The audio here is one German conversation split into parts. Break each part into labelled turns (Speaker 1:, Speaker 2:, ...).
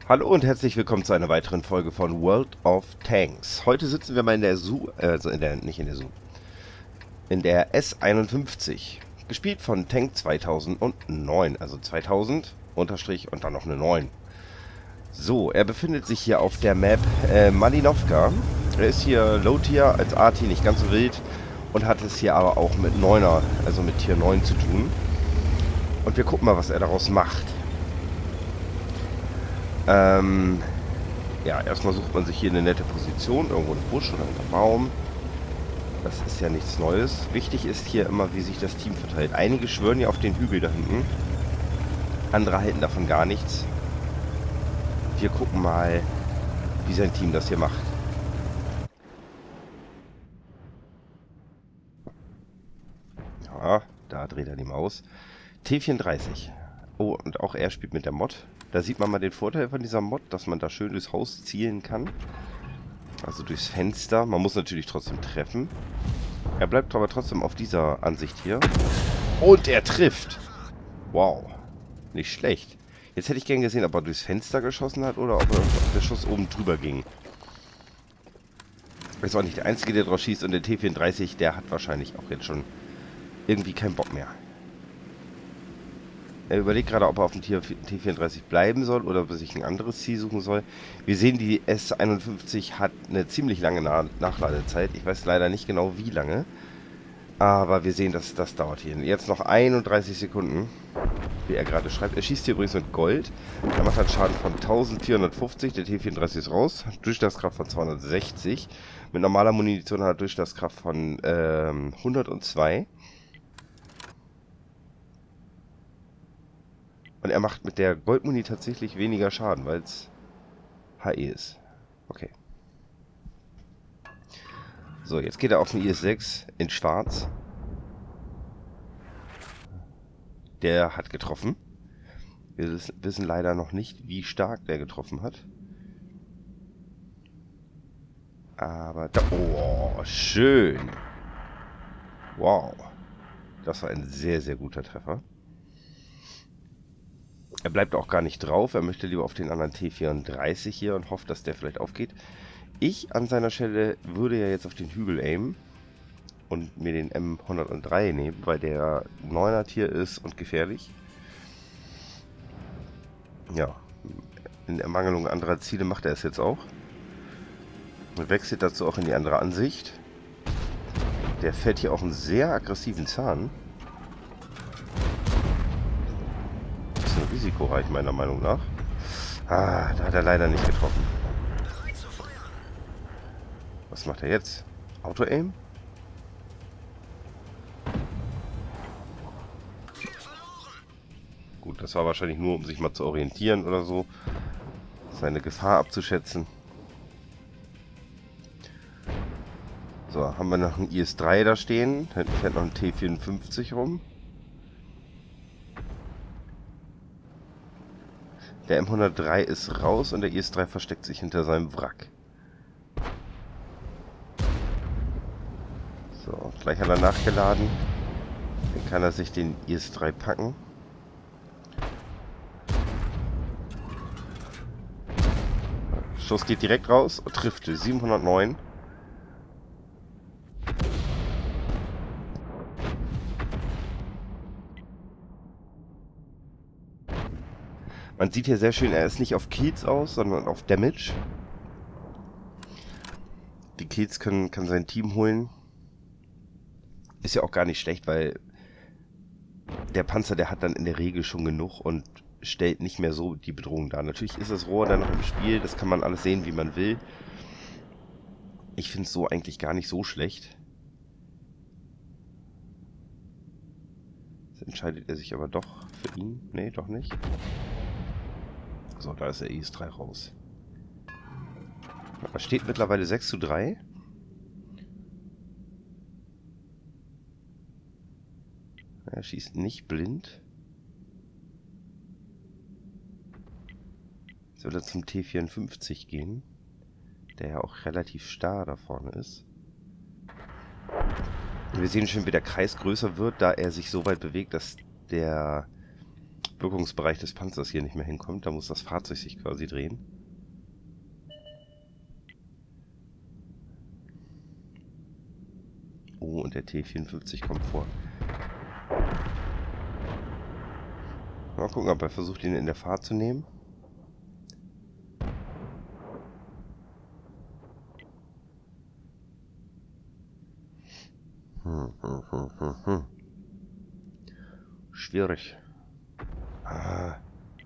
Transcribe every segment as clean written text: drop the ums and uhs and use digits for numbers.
Speaker 1: Hallo und herzlich willkommen zu einer weiteren Folge von World of Tanks. Heute sitzen wir mal in der nicht in der in der S51. Gespielt von Tank 2009, also 2000 unterstrich und dann noch eine 9. So, er befindet sich hier auf der Map Malinovka. Er ist hier Low-Tier, als A-Tier nicht ganz so wild und hat es hier aber auch mit 9er, also mit Tier 9 zu tun. Und wir gucken mal, was er daraus macht. Ja, erstmal sucht man sich hier eine nette Position, irgendwo im Busch oder im Baum. Das ist ja nichts Neues. Wichtig ist hier immer, wie sich das Team verteilt. Einige schwören ja auf den Hügel da hinten. Andere halten davon gar nichts. Wir gucken mal, wie sein Team das hier macht. Ja, da dreht er die Maus. T34. Oh, und auch er spielt mit der Mod. Da sieht man mal den Vorteil von dieser Mod, dass man da schön durchs Haus zielen kann. Also durchs Fenster. Man muss natürlich trotzdem treffen. Er bleibt aber trotzdem auf dieser Ansicht hier. Und er trifft. Wow. Nicht schlecht. Jetzt hätte ich gern gesehen, ob er durchs Fenster geschossen hat oder ob der Schuss oben drüber ging. Er ist auch nicht der Einzige, der drauf schießt. Und der T34, der hat wahrscheinlich auch jetzt schon irgendwie keinen Bock mehr. Er überlegt gerade, ob er auf dem T34 bleiben soll oder ob er sich ein anderes Ziel suchen soll. Wir sehen, die S51 hat eine ziemlich lange Nachladezeit. Ich weiß leider nicht genau, wie lange. Aber wir sehen, dass das dauert hier. Jetzt noch 31 Sekunden, wie er gerade schreibt. Er schießt hier übrigens mit Gold. Er macht einen Schaden von 1450. Der T34 ist raus. Durchschlagskraft von 260. Mit normaler Munition hat er Durchschlagskraft von 102. Und er macht mit der Goldmuni tatsächlich weniger Schaden, weil es HE ist. Okay. So, jetzt geht er auf den IS-6 in schwarz. Der hat getroffen. Wir wissen leider noch nicht, wie stark der getroffen hat. Aber da... Oh, schön. Wow. Das war ein sehr, sehr guter Treffer. Er bleibt auch gar nicht drauf. Er möchte lieber auf den anderen T34 hier und hofft, dass der vielleicht aufgeht. Ich an seiner Stelle würde ja jetzt auf den Hügel aimen und mir den M103 nehmen, weil der 9er Tier ist und gefährlich. Ja, in Ermangelung anderer Ziele macht er es jetzt auch. Und wechselt dazu auch in die andere Ansicht. Der fährt hier auch einen sehr aggressiven Zahn. Risikoreich meiner Meinung nach. Ah, da hat er leider nicht getroffen. Was macht er jetzt? Auto-Aim? Gut, das war wahrscheinlich nur, um sich mal zu orientieren oder so. Seine Gefahr abzuschätzen. So, haben wir noch einen IS-3 da stehen. Da fährt noch ein T54 rum. Der M103 ist raus und der IS-3 versteckt sich hinter seinem Wrack. So, gleich hat er nachgeladen. Dann kann er sich den IS-3 packen. Schuss geht direkt raus und trifft 709. Man sieht hier sehr schön, er ist nicht auf Kills aus, sondern auf Damage. Die Kills kann sein Team holen. Ist ja auch gar nicht schlecht, weil der Panzer, der hat dann in der Regel schon genug und stellt nicht mehr so die Bedrohung dar. Natürlich ist das Rohr dann noch im Spiel, das kann man alles sehen, wie man will. Ich finde es so eigentlich gar nicht so schlecht. Jetzt entscheidet er sich aber doch für ihn. Nee, doch nicht. So, da ist der IS-3 raus. Es steht mittlerweile 6:3. Er schießt nicht blind. Jetzt wird er zum T54 gehen, der ja auch relativ starr da vorne ist. Und wir sehen schon, wie der Kreis größer wird, da er sich so weit bewegt, dass der Wirkungsbereich des Panzers hier nicht mehr hinkommt. Da muss das Fahrzeug sich quasi drehen. Oh, und der T54 kommt vor. Mal gucken, ob er versucht, ihn in der Fahrt zu nehmen. Schwierig. Ah.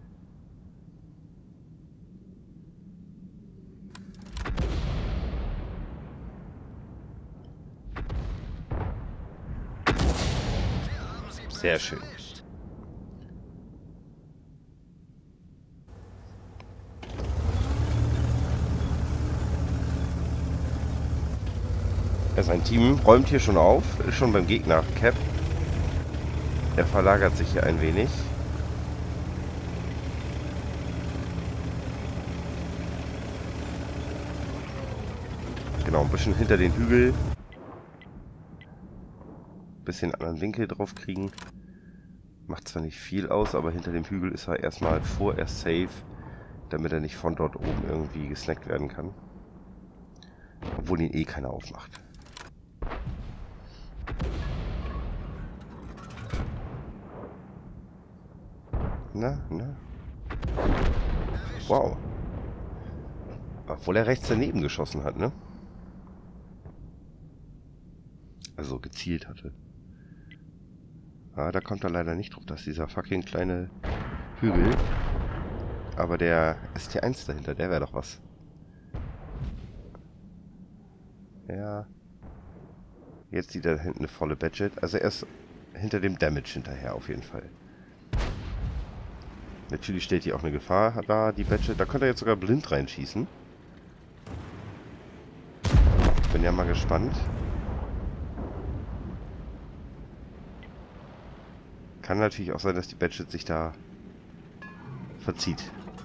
Speaker 1: Sehr schön. Ja, sein Team räumt hier schon auf, ist schon beim Gegner. Cap. Er verlagert sich hier ein wenig. Genau, ein bisschen hinter den Hügel. Bisschen anderen Winkel drauf kriegen. Macht zwar nicht viel aus, aber hinter dem Hügel ist er erstmal vorerst safe, damit er nicht von dort oben irgendwie gesnackt werden kann. Obwohl ihn eh keiner aufmacht. Na. Wow. Obwohl er rechts daneben geschossen hat, ne? Also gezielt hatte. Ah, da kommt er leider nicht drauf. Das ist dieser fucking kleine Hügel. Aber der ST1 dahinter, der wäre doch was. Ja. Jetzt sieht er hinten eine volle Budget. Also er ist hinter dem Damage hinterher auf jeden Fall. Natürlich steht hier auch eine Gefahr da, die Budget. Da könnte er jetzt sogar blind reinschießen. Bin ja mal gespannt. Kann natürlich auch sein, dass die Budget sich da verzieht.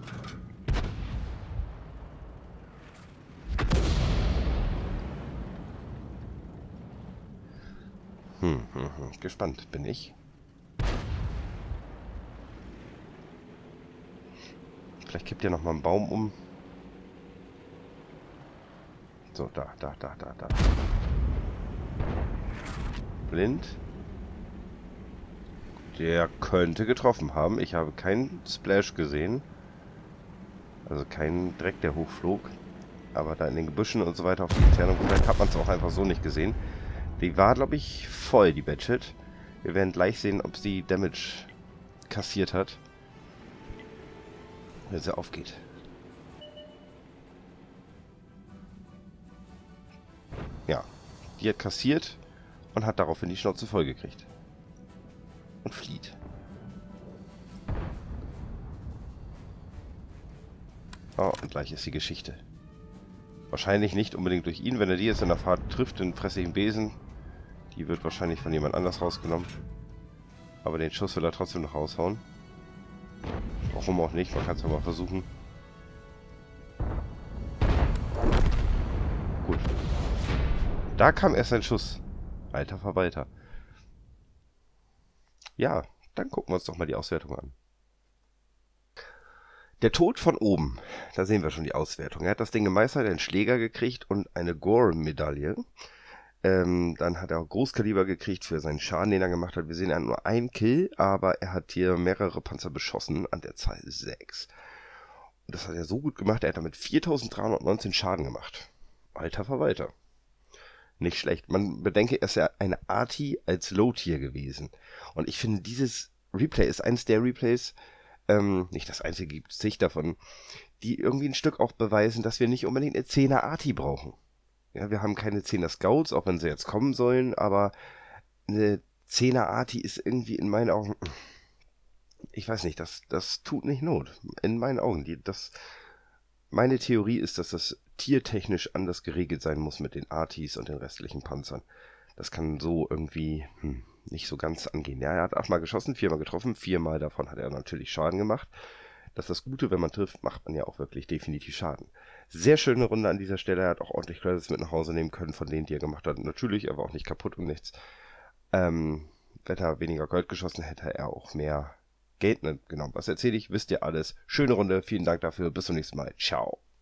Speaker 1: Gespannt bin ich. Vielleicht kippt ja noch mal ein Baum um. So, da. Blind. Der könnte getroffen haben. Ich habe keinen Splash gesehen. Also keinen Dreck, der hochflog. Aber da in den Gebüschen und so weiter auf die Entfernung, vielleicht hat man es auch einfach so nicht gesehen. Die war, glaube ich, voll, die Badget. Wir werden gleich sehen, ob sie Damage kassiert hat. Wenn sie aufgeht. Ja, die hat kassiert und hat daraufhin die Schnauze voll gekriegt. Und flieht. Oh, und gleich ist die Geschichte. Wahrscheinlich nicht unbedingt durch ihn. Wenn er die jetzt in der Fahrt trifft, den fresse ich einen Besen. Die wird wahrscheinlich von jemand anders rausgenommen. Aber den Schuss will er trotzdem noch raushauen. Warum auch nicht? Man kann es ja mal versuchen. Gut. Da kam erst ein Schuss. Alter Verwalter. Ja, dann gucken wir uns doch mal die Auswertung an. Der Tod von oben. Da sehen wir schon die Auswertung. Er hat das Ding gemeistert, einen Schläger gekriegt und eine Gore-Medaille. Dann hat er Großkaliber gekriegt für seinen Schaden, den er gemacht hat. Wir sehen, er hat nur einen Kill, aber er hat hier mehrere Panzer beschossen, an der Zahl 6. Und das hat er so gut gemacht, er hat damit 4319 Schaden gemacht. Alter Verwalter. Nicht schlecht. Man bedenke, er ist ja eine Arty als Low-Tier gewesen. Und ich finde, dieses Replay ist eines der Replays, nicht das einzige, gibt es zig davon, die irgendwie ein Stück auch beweisen, dass wir nicht unbedingt eine 10er Arty brauchen. Ja, wir haben keine 10er Scouts, auch wenn sie jetzt kommen sollen, aber eine 10er Arty ist irgendwie in meinen Augen, ich weiß nicht, das tut nicht Not. In meinen Augen. Meine Theorie ist, dass das tiertechnisch anders geregelt sein muss mit den Artys und den restlichen Panzern. Das kann so irgendwie nicht so ganz angehen. Ja, er hat 8-mal geschossen, 4-mal getroffen, 4-mal davon hat er natürlich Schaden gemacht. Das ist das Gute, wenn man trifft, macht man ja auch wirklich definitiv Schaden. Sehr schöne Runde an dieser Stelle. Er hat auch ordentlich Credits mit nach Hause nehmen können von denen, die er gemacht hat. Natürlich, er war auch nicht kaputt und nichts. Hätte er weniger Gold geschossen, hätte er auch mehr geht. Ne, genau, was erzähle ich? Wisst ihr alles. Schöne Runde, vielen Dank dafür. Bis zum nächsten Mal. Ciao.